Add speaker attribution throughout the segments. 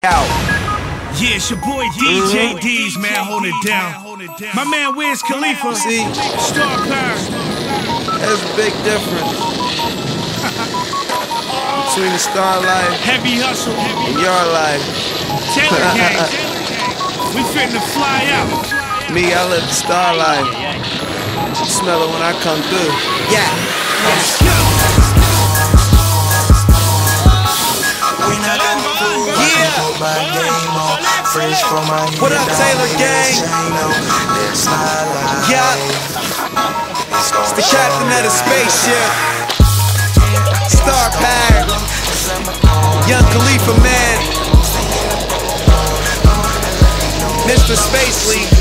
Speaker 1: out.
Speaker 2: Yeah, it's your boy DJ D's, man, hold it down. My man Wiz Khalifa,
Speaker 1: See,
Speaker 2: Star Power.
Speaker 1: there's a big difference between the star life
Speaker 2: Heavy hustle,
Speaker 1: and your life.
Speaker 2: Taylor Gang. We finna fly out.
Speaker 1: Me, I live the star life. Smell it when I come through. Yeah.
Speaker 2: Let's go.
Speaker 1: What up, Taylor Gang? Yeah. It's the captain of the spaceship. Star Power. Young Khalifa, man. Mr. Space League.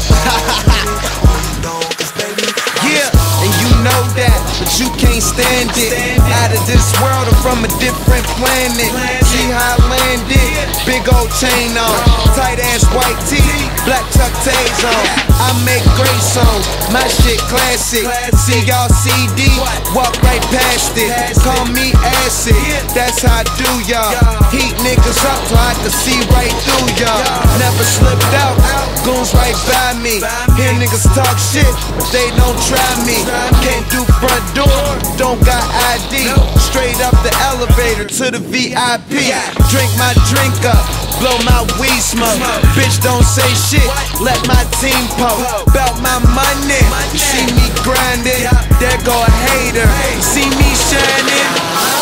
Speaker 1: Yeah, and you know that, but you can't stand it. Out of this world or from a different planet. See how I landed? Big old chain on, tight ass white tee, black tuck tails on. I make great songs, my shit classic. See y'all CD, walk right past it. Call me acid, that's how I do y'all. Heat niggas up so I can see right through y'all. Never slipped out, goons right by me. Hear niggas talk shit, but they don't try me. Can't do front door, don't got ID. Straight up the elevator to the VIP. Drink my drink up, blow my weed smoke. Bitch don't say shit, let my team poke. Bout my money, you see me grinding, there go a hater. You see me shining.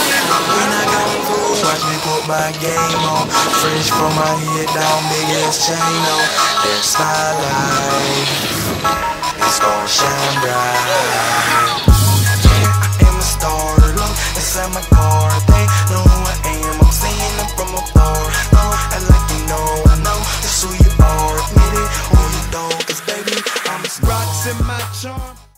Speaker 3: Watch me put my game on. Fresh from my head down, big ass chain on. That's my life, it's gon' shine bright. Yeah, I am a star, look inside my car. They know who I am, I'm seeing them from afar. Oh, I like you know, I know that's who you are. Admit it or you don't, 'cause baby, I'm a star.
Speaker 1: Rocks in my charm.